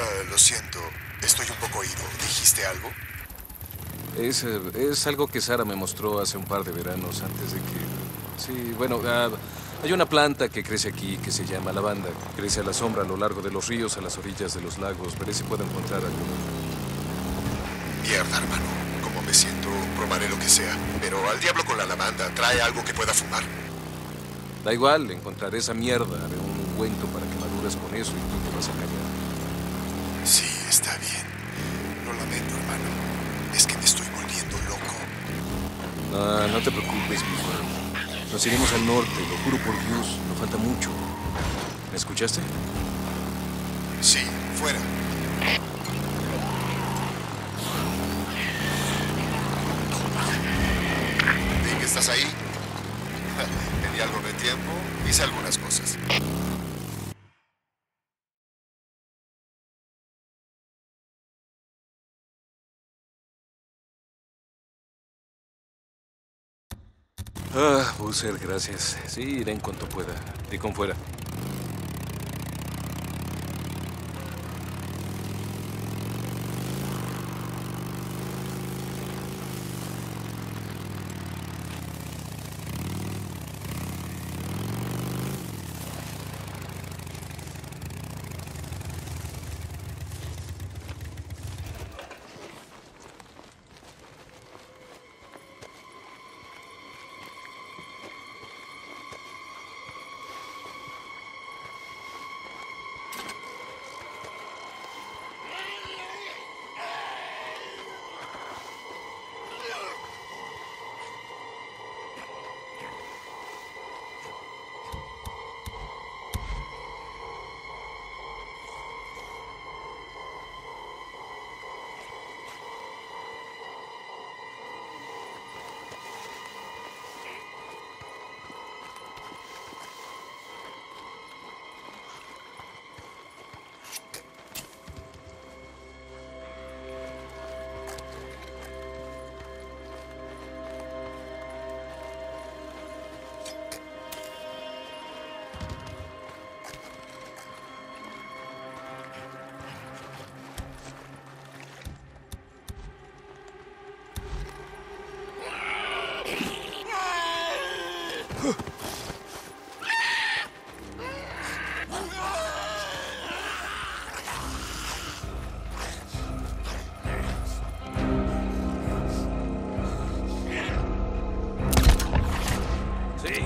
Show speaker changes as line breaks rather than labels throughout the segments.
Lo siento. Estoy un poco oído. ¿Dijiste algo?
Es algo que Sara me mostró hace un par de veranos antes de que... Sí, bueno, hay una planta que crece aquí que se llama lavanda. Crece a la sombra a lo largo de los ríos, a las orillas de los lagos. Veré si puedo encontrar alguna.
Mierda, hermano. Como me siento, probaré lo que sea. Pero al diablo con la lavanda. ¿Trae algo que pueda fumar?
Da igual, encontraré esa mierda. Haré un ungüento para que madures con eso y tú te vas a callar.
Sí, está bien. Lo lamento, hermano. Es que me estoy volviendo loco.
No te preocupes, viejo. Nos iremos al norte, lo juro por Dios. No falta mucho. ¿Me escuchaste?
Sí, fuera. ¿Dick, estás ahí? Me di algo de tiempo. Hice algunas cosas.
Boozer, gracias. Sí, iré en cuanto pueda. Y con fuera. Sí.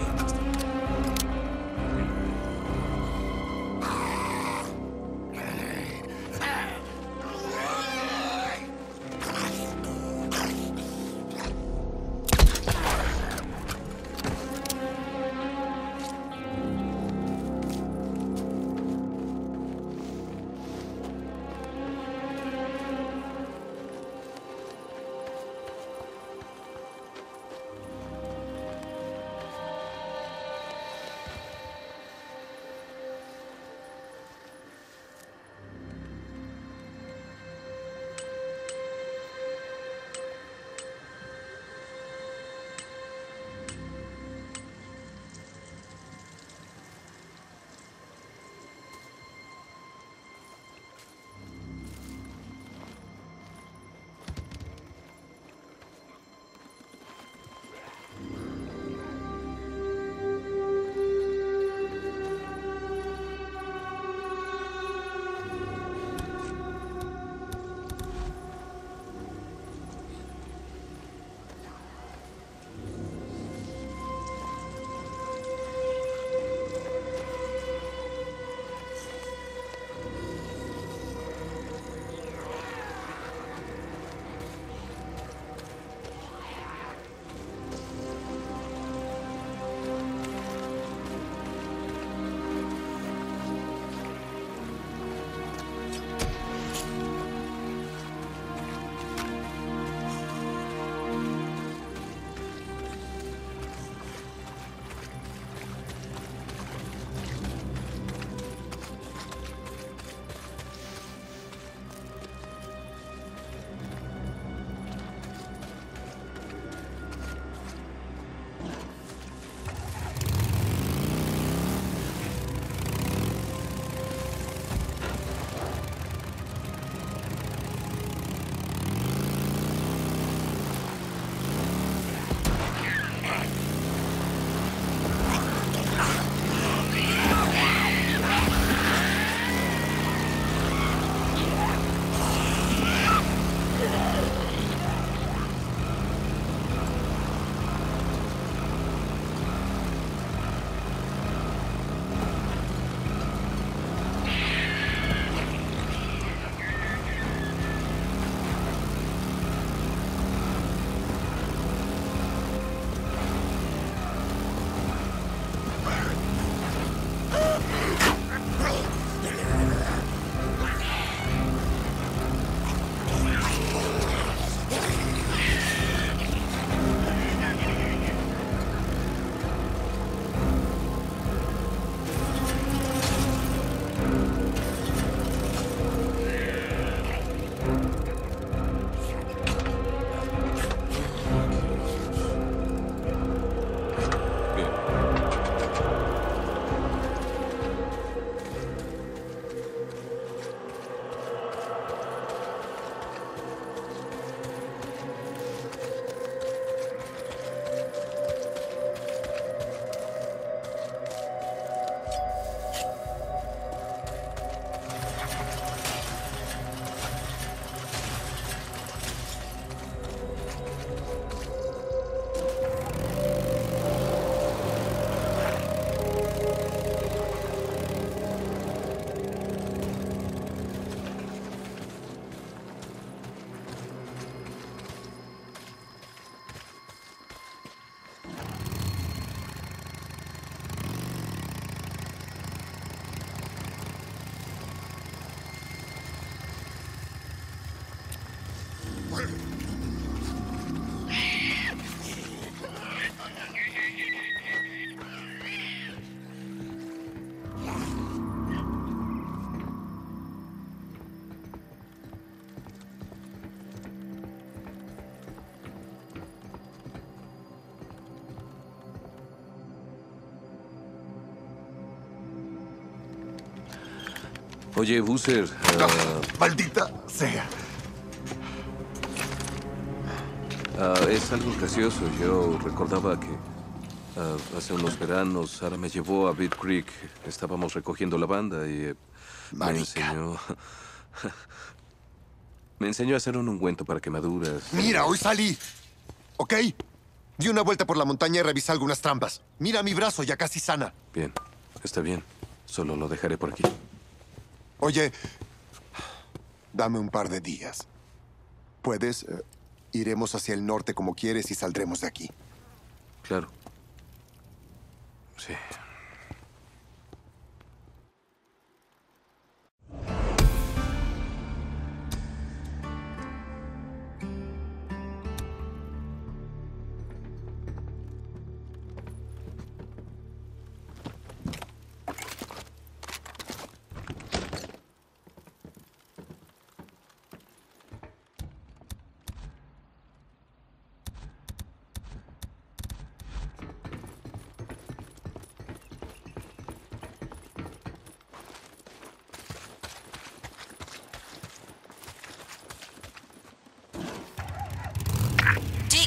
Oye, Boozer,
Maldita sea.
es algo gracioso. Yo recordaba que hace unos veranos Sara me llevó a Beat Creek. Estábamos recogiendo la banda y me
Marica.
enseñó... me enseñó a hacer un ungüento para quemaduras.
Mira, hoy salí. ¿Ok? Di una vuelta por la montaña y revisé algunas trampas. Mira mi brazo, ya casi sana.
Bien, está bien. Solo lo dejaré por aquí.
Oye, dame un par de días. ¿Puedes? Iremos hacia el norte como quieres y saldremos de aquí.
Claro. Sí.
Dick.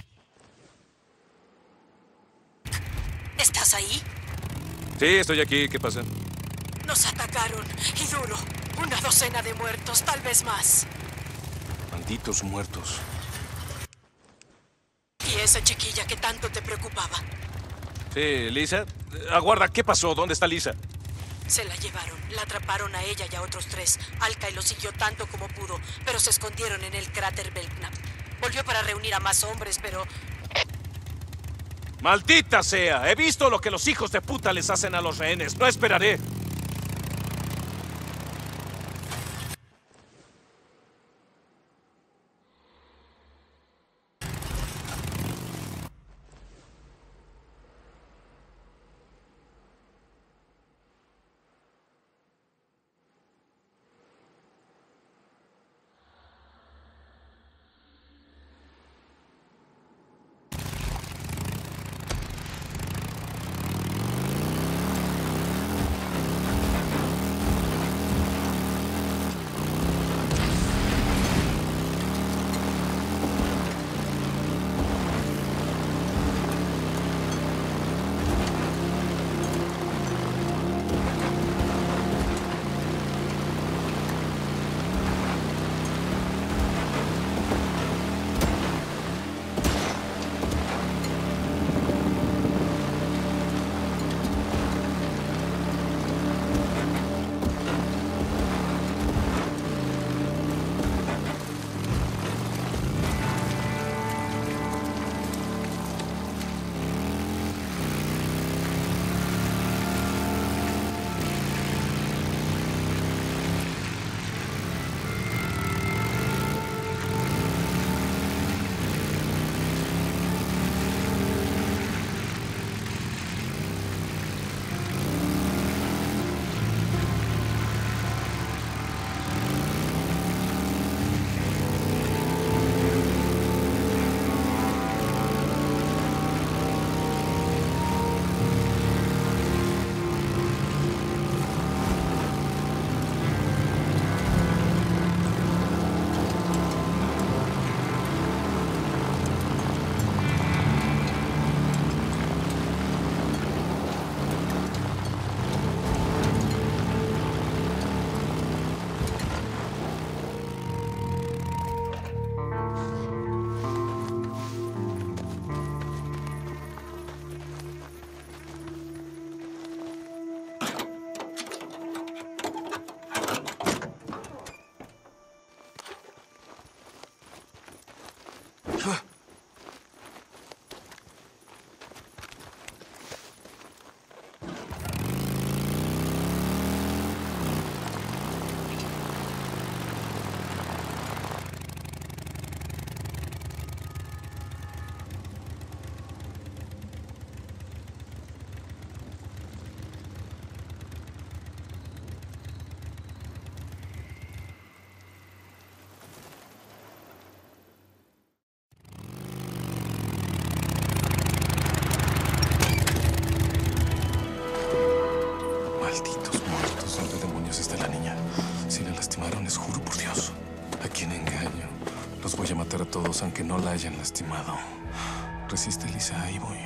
¿Estás ahí?
Sí, estoy aquí. ¿Qué pasa?
Nos atacaron, y duro. Una docena de muertos, tal vez más.
Malditos muertos.
¿Y esa chiquilla que tanto te preocupaba?
Sí, Lisa. Aguarda, ¿qué pasó? ¿Dónde está Lisa?
Se la llevaron, la atraparon a ella y a otros 3. Alkai lo siguió tanto como pudo, pero se escondieron en el cráter Belknap. Volvió para reunir a más hombres, pero...
¡Maldita sea! He visto lo que los hijos de puta les hacen a los rehenes. No esperaré. razones, juro por Dios. ¿A quién engaño? Los voy a matar a todos, aunque no la hayan lastimado. Resiste, Lisa, ahí voy.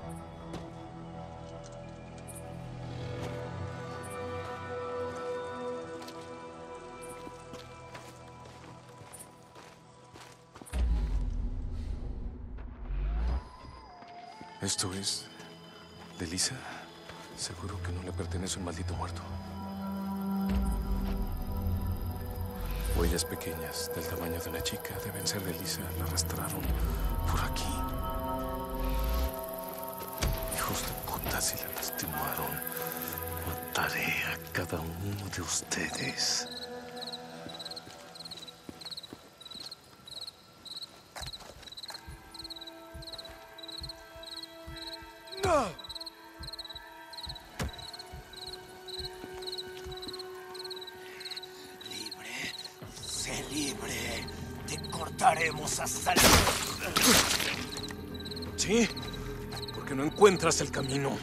¿Esto es de Lisa? Seguro que no le pertenece a un maldito muerto. Huellas pequeñas, del tamaño de una chica, deben ser de Lisa. La arrastraron por aquí. Hijos de puta, si la lastimaron. Mataré a cada uno de ustedes.
Libre, te cortaremos hasta el...
¿Sí? Porque no encuentras el camino.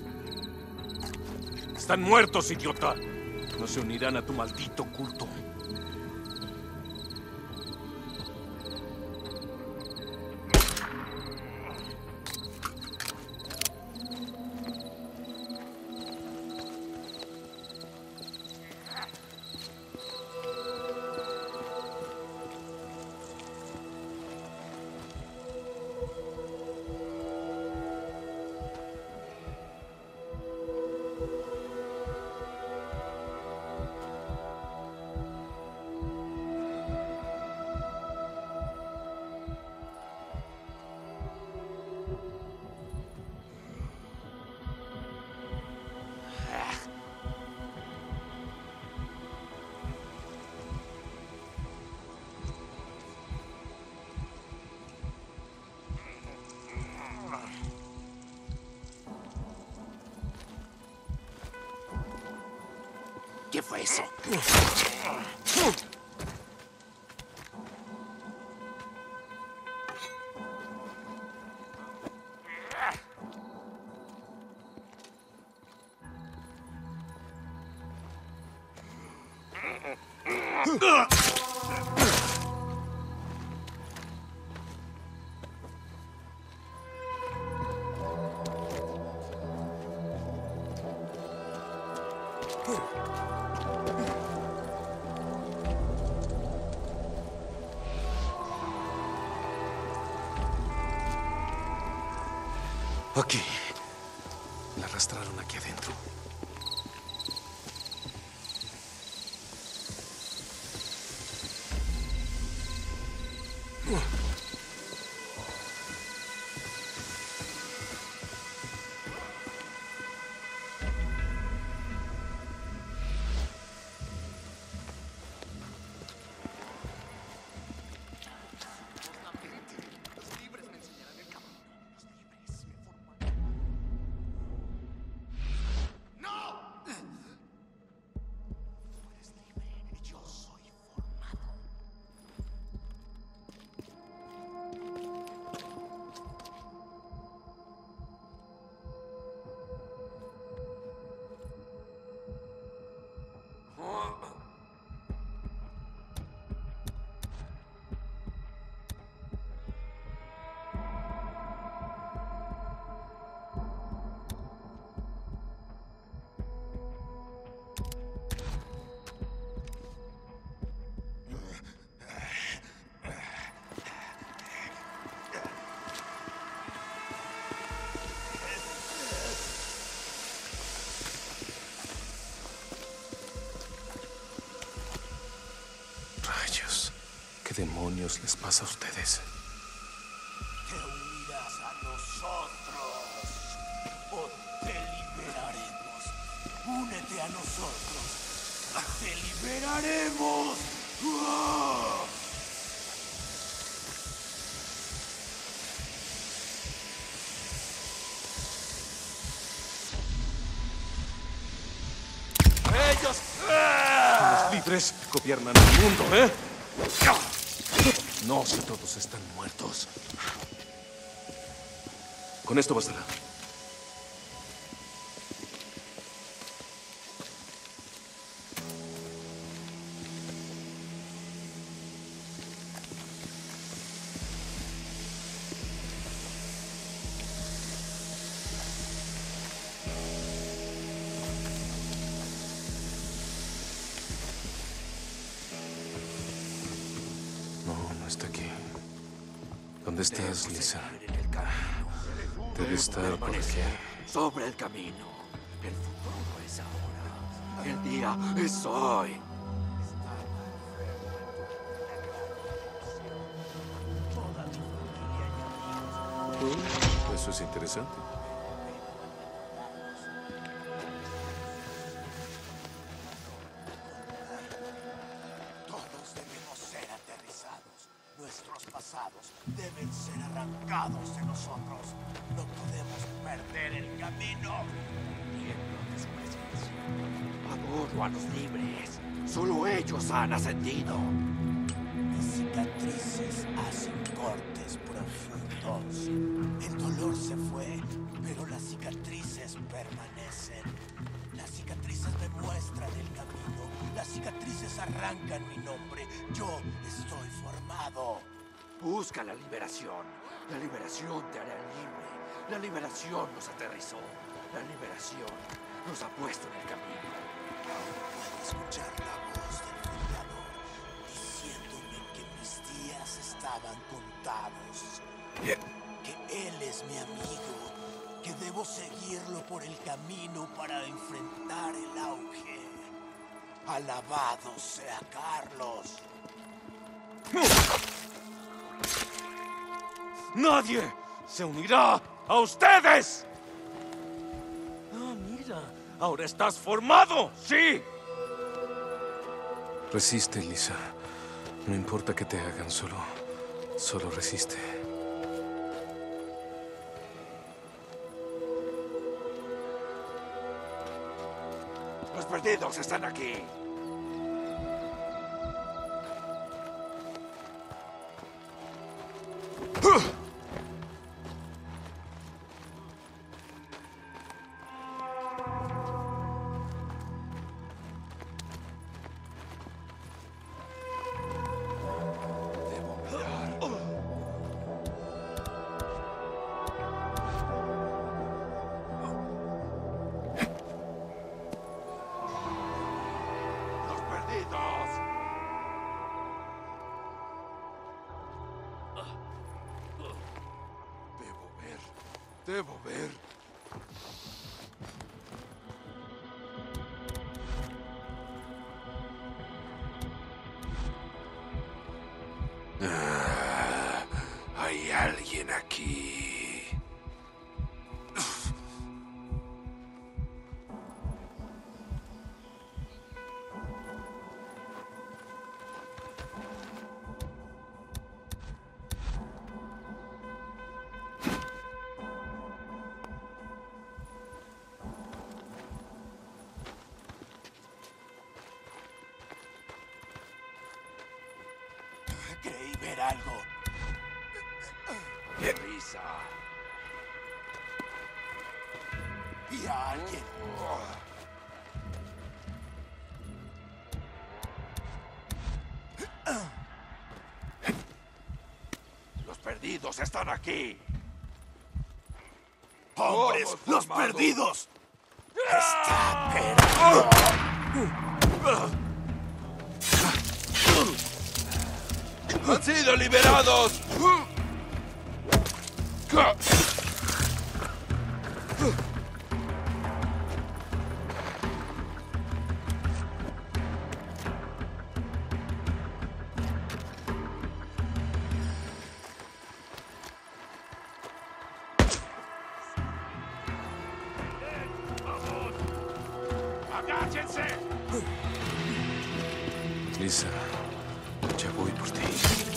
Están muertos, idiota. No se unirán a tu maldito culto.
¿Qué fue eso?
Aquí. La arrastraron aquí adentro. Rayos. ¿Qué demonios les pasa a ustedes?
Te unirás a nosotros o te liberaremos. Únete a nosotros. Te liberaremos. ¡Oh!
¡Ellos! Los libres gobiernan el mundo, ¿eh? No, si todos están muertos. Con esto bastará. ¿Dónde estás, Lisa? Debe estar por aquí.
Sobre el camino. El futuro es ahora. El día es hoy.
Eso es interesante.
Todos debemos ser aterrizados. Nuestros pasados deben ser arrancados de nosotros. No podemos perder el camino. Tiemblo de su presencia. Adoro a los libres. Solo ellos han ascendido. Las cicatrices hacen cortes profundos. El dolor se fue, pero las cicatrices permanecen. Las cicatrices me muestran el camino. Las cicatrices arrancan mi nombre. Yo estoy formado. Busca la liberación. La liberación te hará libre. La liberación nos aterrizó. La liberación nos ha puesto en el camino. Aún puedo escuchar la voz del Fundador diciéndome que mis días estaban contados. Que él es mi amigo. Que debo seguirlo por el camino para enfrentar el auge. Alabado sea Carlos. ¡Nadie se unirá a ustedes! Ah, mira, ahora estás formado, ¿sí?
Resiste, Lisa. No importa que te hagan, solo resiste.
Los perdidos están aquí. Los perdidos. Debo ver. Hay alguien aquí. Creí ver algo. ¡Qué risa! Vi a alguien. Los perdidos están aquí. ¡Hombres! ¡Los perdidos! ¡Está esperando! ¡Han sido liberados! ¡Agáchense!
Lisa, ya voy por ti.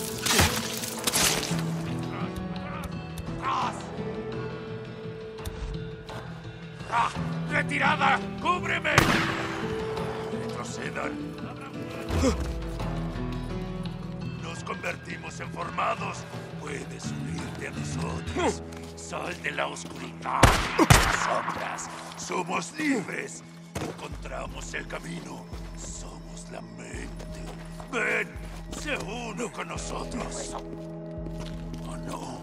¡Retirada! ¡Cúbreme! Retrocedan. Nos convertimos en formados. Puedes unirte a nosotros. Sal de la oscuridad, de las sombras. Somos libres. Encontramos el camino. Somos la mente. Ven, se uno con nosotros. ¿O no?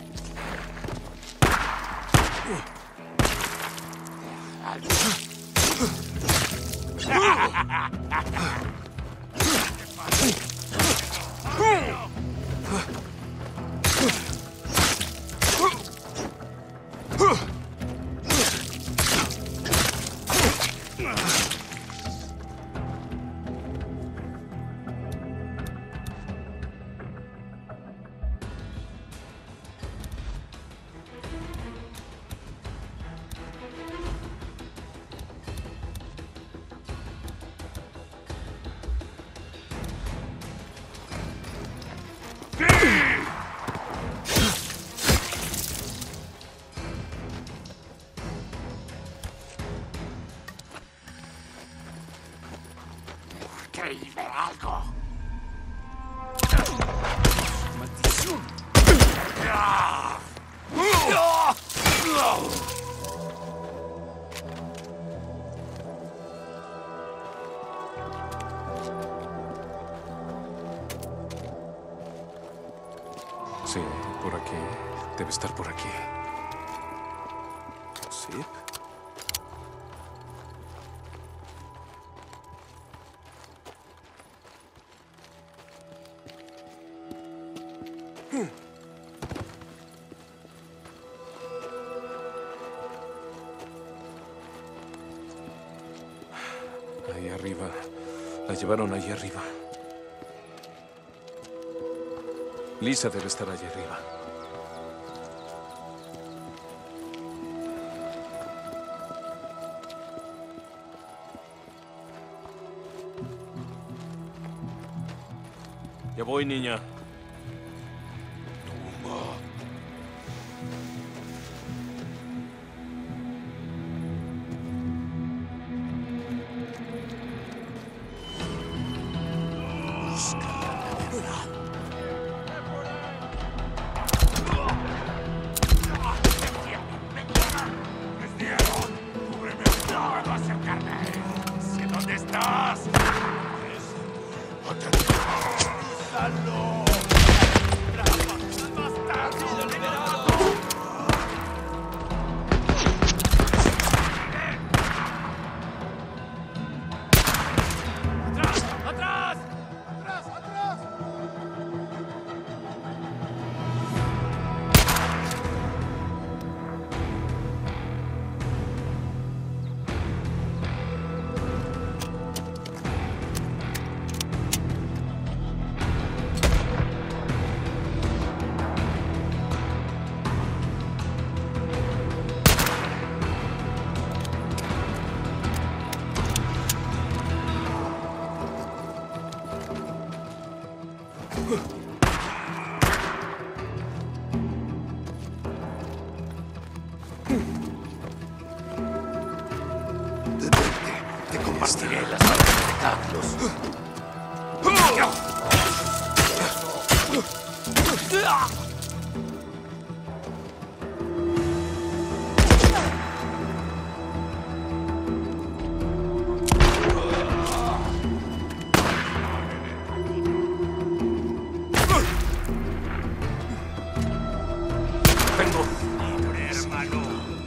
y ver algo.
¡Maldición!
Sí, por aquí. Debe estar por aquí. Sí. Ahí arriba. La llevaron ahí arriba. Lisa debe estar allí arriba. Ya voy, niña.
¿Dónde estás? ¡Salud! ¡Bastardo! ¡Liberado! ¡Atrás! ¡Atrás! ¡Atrás! ¡Atrás!
Te compartiré
Las espectáculos. Libre, hermano.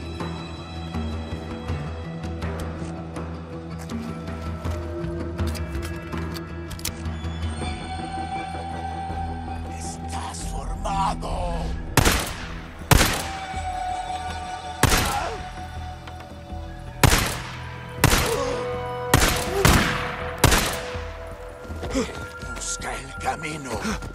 Estás formado. Busca el camino.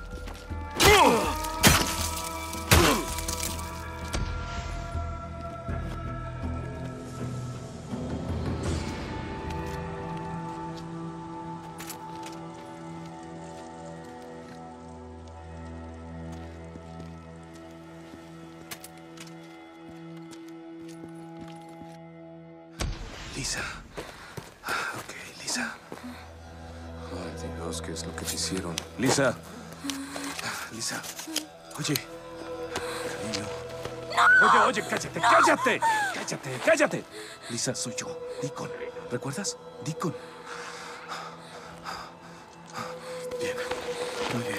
Lisa. Ok, Lisa. Ay, Dios, ¿qué es lo que te hicieron? Lisa. Lisa. Oye. Cariño. Oye, cállate, cállate. Cállate, cállate. Lisa, soy yo. Deacon. ¿Recuerdas? Deacon. Bien. Muy bien.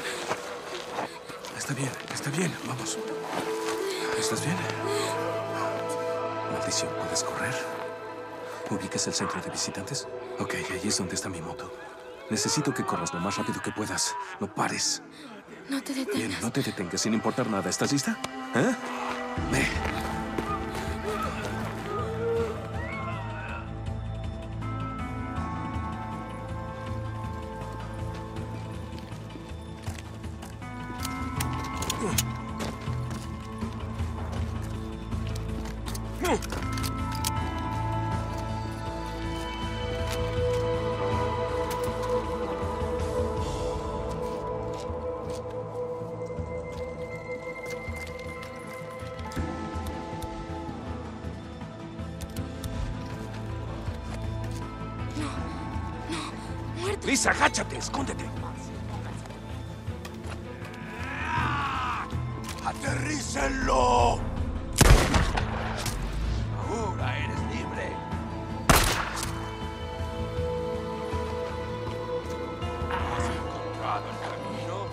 Está bien. Vamos. ¿Estás bien? Maldición, ¿puedes correr? ¿Ubicas el centro de visitantes? Ok, ahí es donde está mi moto. Necesito que corras lo más rápido que puedas. No pares.
No te detengas.
Bien, no te detengas sin importar nada. ¿Estás lista? ¿Eh? Ve.
Muerto.
Lisa, agáchate, escóndete.
¡Aterrícenlo! Ahora eres libre. ¿Has encontrado el camino?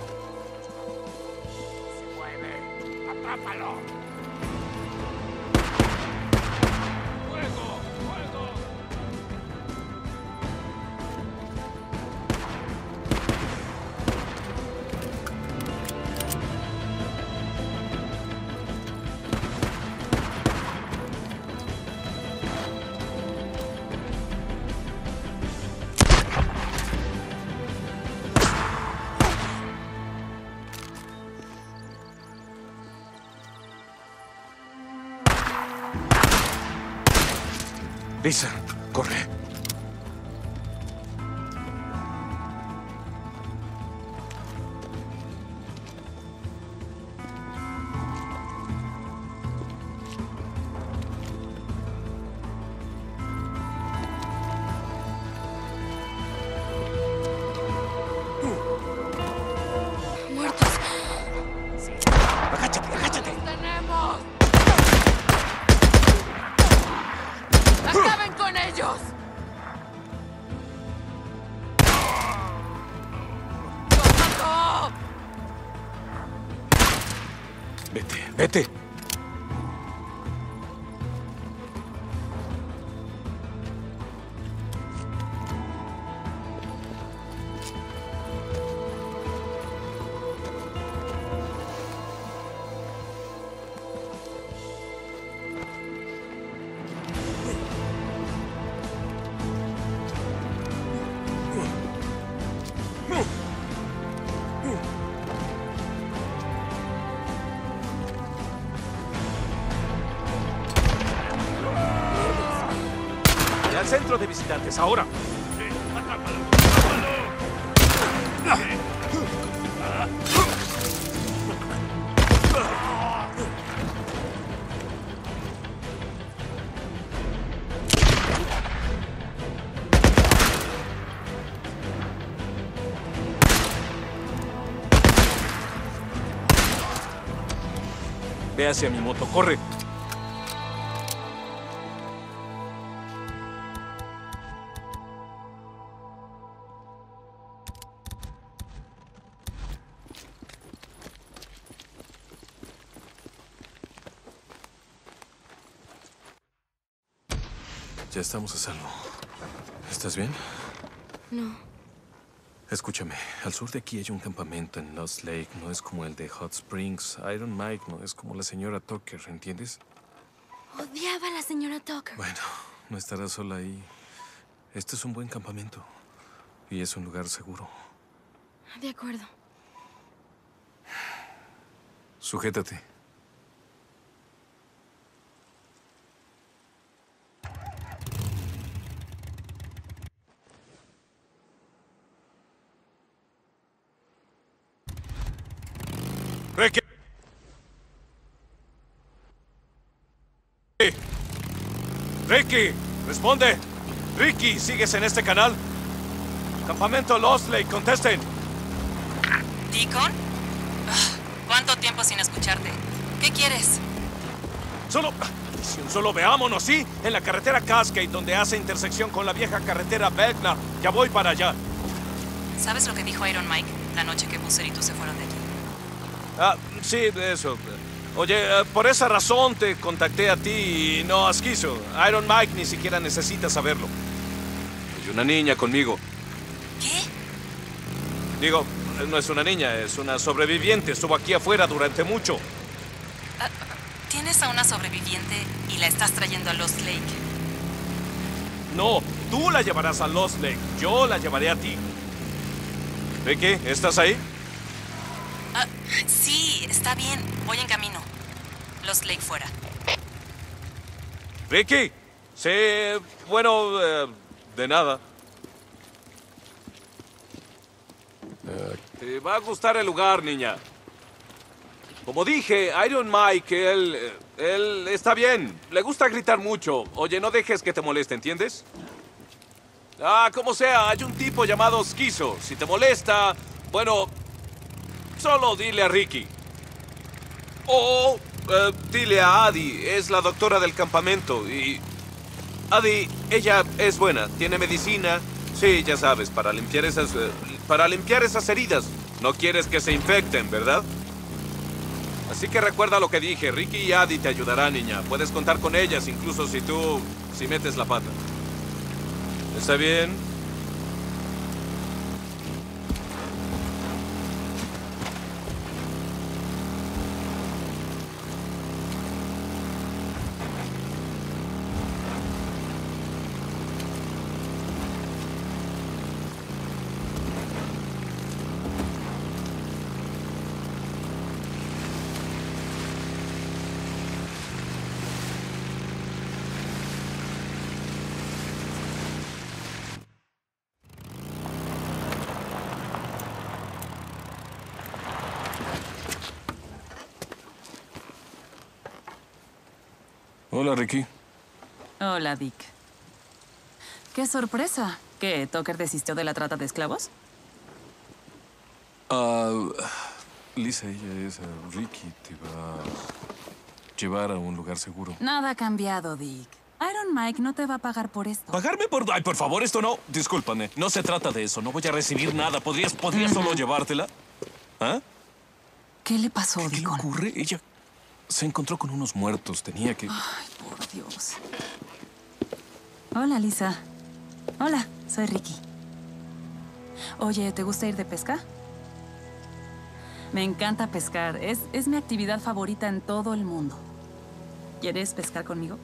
Se mueve. ¡Atrápalo! ¡Fuego! ¡Fuego!
Lisa, corre.
Muertos.
Agáchate, agáchate.
¡Tenemos! ¡Acaben con ellos! ¡Comando!
Vete, vete. Ve al centro de visitantes, ahora. Ve hacia mi moto, corre.
Ya estamos a salvo. ¿Estás bien?
No.
Escúchame, al sur de aquí hay un campamento en Lost Lake. No es como el de Hot Springs. Iron Mike no es como la señora Tucker, ¿entiendes?
Odiaba a la señora Tucker.
Bueno, no estarás sola ahí. Este es un buen campamento. Y es un lugar seguro.
De acuerdo.
Sujétate.
Ricky. Ricky, responde. Ricky, ¿sigues en este canal? Campamento Lost Lake, contesten.
¿Deacon? ¿Cuánto tiempo sin escucharte? ¿Qué quieres?
Solo veámonos, ¿sí? En la carretera Cascade, donde hace intersección con la vieja carretera Belknap. Ya voy para allá.
¿Sabes lo que dijo Iron Mike la noche que Boozer y tú se fueron de aquí?
Ah, sí, eso. Oye, por esa razón te contacté a ti y no has quiso. Iron Mike ni siquiera necesita saberlo.
Hay una niña conmigo.
¿Qué?
Digo, no es una niña, es una sobreviviente. Estuvo aquí afuera durante mucho.
¿Tienes a una sobreviviente y la estás trayendo a Lost Lake?
No, tú la llevarás a Lost Lake. Yo la llevaré a ti. Ricky, ¿estás ahí?
Sí, está bien. Voy en camino. Lost Lake fuera.
Ricky. Sí, bueno, de nada. Te va a gustar el lugar, niña. Como dije, Iron Mike, él está bien. Le gusta gritar mucho. Oye, no dejes que te moleste, ¿entiendes? Como sea, hay un tipo llamado Schizo. Si te molesta, bueno, solo dile a Ricky. O dile a Adi, es la doctora del campamento. Y Adi, ella es buena, tiene medicina. Sí, ya sabes, para limpiar esas heridas. No quieres que se infecten, ¿verdad? Así que recuerda lo que dije. Ricky y Adi te ayudarán, niña. Puedes contar con ellas, incluso si metes la pata. ¿Está bien?
Hola, Ricky.
Hola, Dick. ¡Qué sorpresa! ¿Qué, Tucker desistió de la trata de esclavos?
Lisa, ella es Ricky. Te va a llevar a un lugar seguro.
Nada ha cambiado, Dick. Iron Mike no te va a pagar por esto.
¿Pagarme por...? Ay, por favor, esto no... Discúlpame, no se trata de eso. No voy a recibir nada. ¿Podrías solo llevártela? ¿Ah?
¿Qué le pasó,
¿Qué le
Deacon?
ocurre? Ella se encontró con unos muertos. Tenía que...
Ay, por Dios. Hola, Lisa. Hola, soy Ricky. Oye, ¿te gusta ir de pesca? Me encanta pescar. Es mi actividad favorita en todo el mundo. ¿Quieres pescar conmigo?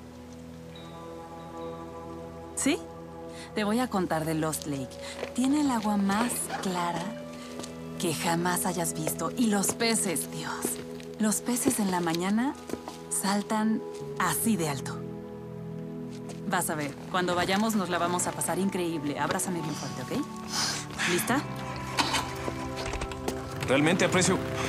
¿Sí? Te voy a contar de Lost Lake. Tiene el agua más clara que jamás hayas visto. Y los peces, Dios. Los peces en la mañana saltan así de alto. Vas a ver, cuando vayamos nos la vamos a pasar increíble. Abrázame bien fuerte, ¿ok? ¿Lista?
Realmente aprecio